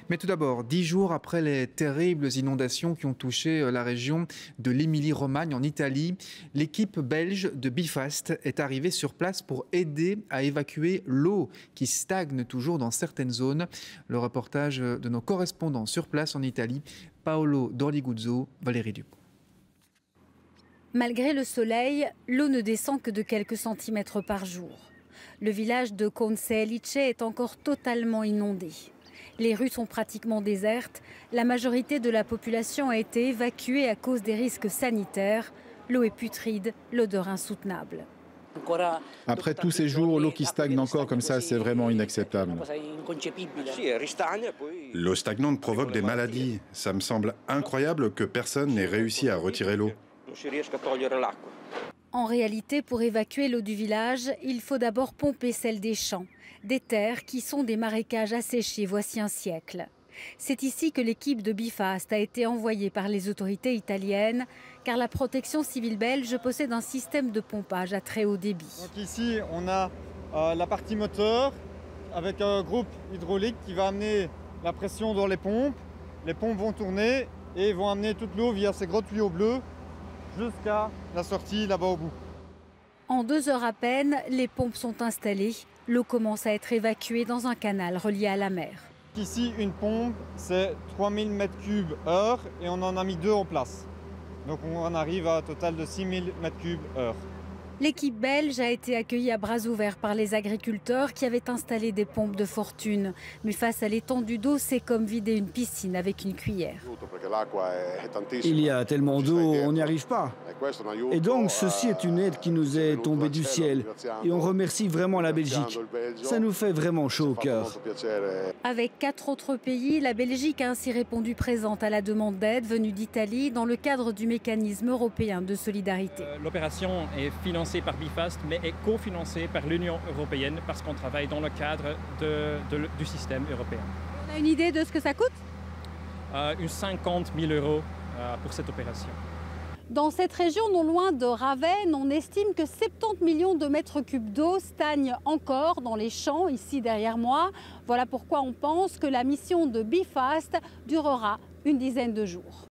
Mais tout d'abord, 10 jours après les terribles inondations qui ont touché la région de l'Émilie-Romagne en Italie, l'équipe belge de Bifast est arrivée sur place pour aider à évacuer l'eau qui stagne toujours dans certaines zones. Le reportage de nos correspondants sur place en Italie, Paolo Dorliguzzo, Valérie Dupont. Malgré le soleil, l'eau ne descend que de quelques centimètres par jour. Le village de Conselice est encore totalement inondé. Les rues sont pratiquement désertes. La majorité de la population a été évacuée à cause des risques sanitaires. L'eau est putride, l'odeur insoutenable. Après tous ces jours, l'eau qui stagne encore comme ça, c'est vraiment inacceptable. L'eau stagnante provoque des maladies. Ça me semble incroyable que personne n'ait réussi à retirer l'eau. En réalité, pour évacuer l'eau du village, il faut d'abord pomper celle des champs, des terres qui sont des marécages asséchés voici un siècle. C'est ici que l'équipe de Bifast a été envoyée par les autorités italiennes, car la protection civile belge possède un système de pompage à très haut débit. Donc ici, on a la partie moteur avec un groupe hydraulique qui va amener la pression dans les pompes. Les pompes vont tourner et vont amener toute l'eau via ces gros tuyaux bleus jusqu'à la sortie là-bas au bout. En 2 heures à peine, les pompes sont installées. L'eau commence à être évacuée dans un canal relié à la mer. Ici, une pompe, c'est 3000 m3/heure et on en a mis 2 en place. Donc on arrive à un total de 6000 m3/heure. L'équipe belge a été accueillie à bras ouverts par les agriculteurs qui avaient installé des pompes de fortune. Mais face à l'étendue d'eau, c'est comme vider une piscine avec une cuillère. Il y a tellement d'eau, on n'y arrive pas. Et donc, ceci est une aide qui nous est tombée du ciel. Et on remercie vraiment la Belgique. Ça nous fait vraiment chaud au cœur. Avec 4 autres pays, la Belgique a ainsi répondu présente à la demande d'aide venue d'Italie dans le cadre du mécanisme européen de solidarité. L'opération est financée par Bifast, mais est cofinancée par l'Union européenne parce qu'on travaille dans le cadre du système européen. On a une idée de ce que ça coûte ? Une 50 000 € pour cette opération. Dans cette région non loin de Ravenne, on estime que 70 millions de mètres cubes d'eau stagnent encore dans les champs ici derrière moi. Voilà pourquoi on pense que la mission de Bifast durera une dizaine de jours.